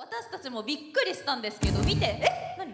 私たちもびっくりしたんですけど、見て、何？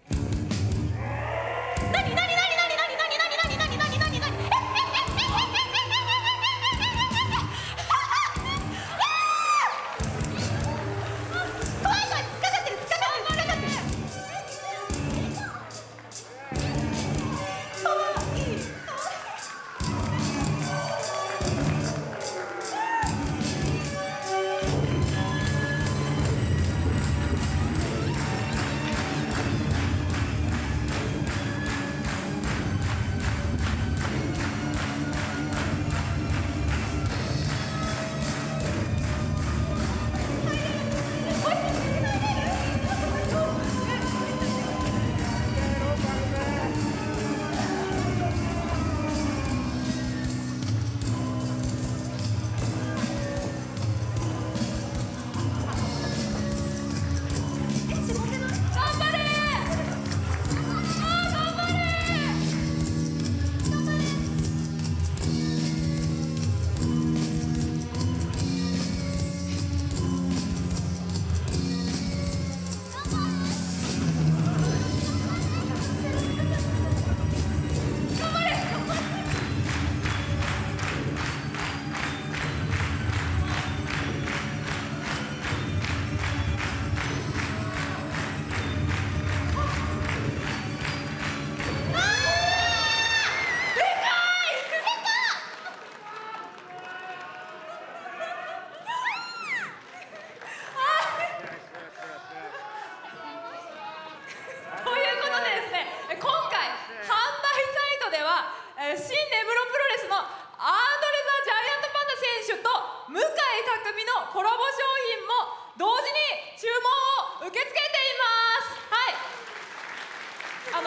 コラボ商品も同時に注文を受け付けています。はい、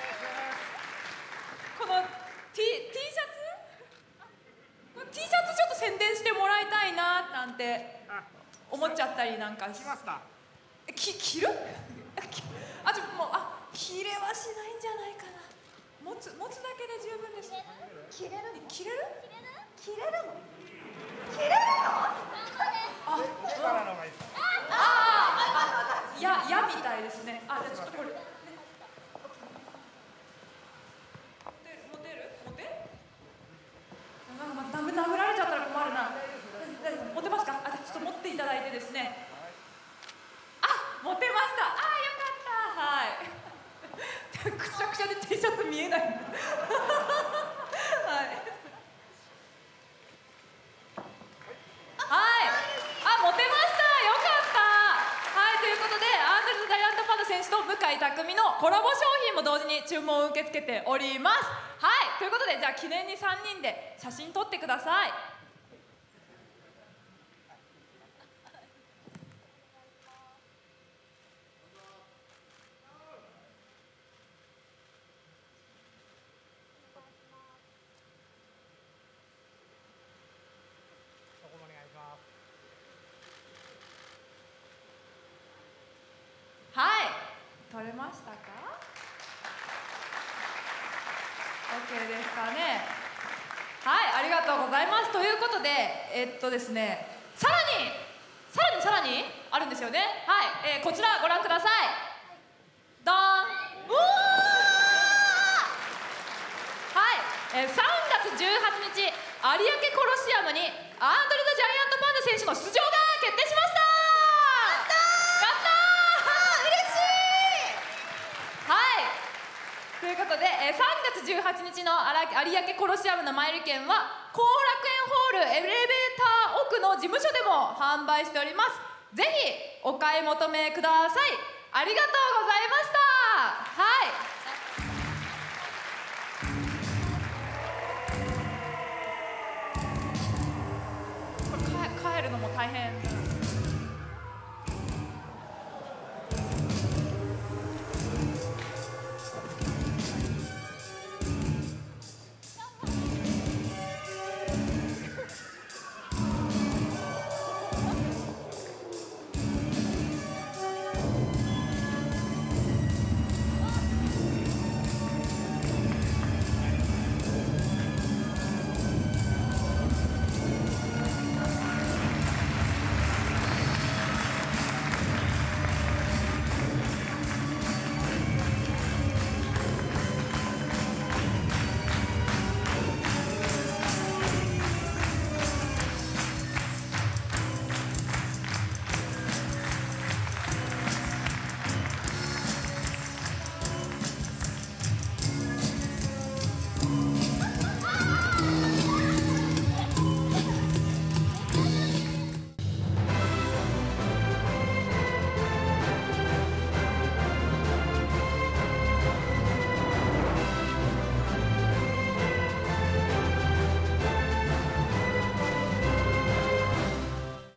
この T シャツ T シャツちょっと宣伝してもらいたいななんて思っちゃったりなんかしますか。着る着れはしないんじゃないかな。持つだけで十分です。着れるの？みたいですね。じゃあちょっとこれ持てる？殴られちゃったら困るな。持てますか？ちょっと持っていただいてですね。持てました。よかった。はい。くしゃくしゃで T シャツ見えない。はい。持てました。よかった。はい、ということでアンドレス・ジャイアントパンダ選手と向井匠のコラボ商品も同時に注文を受け付けております。はい、ということでじゃあ記念に3人で写真撮ってください。はい、撮れましたか？ OK ですかね。はい、ありがとうございます。ということでですね、さらにあるんですよね。はい、こちらご覧ください。ドーン。うわー、はい、3月18日有明コロシアムにアンドレ・ザ・ジャイアントパンダ選手の出場が決定しました。ということで、3月18日の有明コロシアムのマイル券は後楽園ホールエレベーター奥の事務所でも販売しております。ぜひお買い求めください。ありがとうございました。はい、これ帰るのも大変。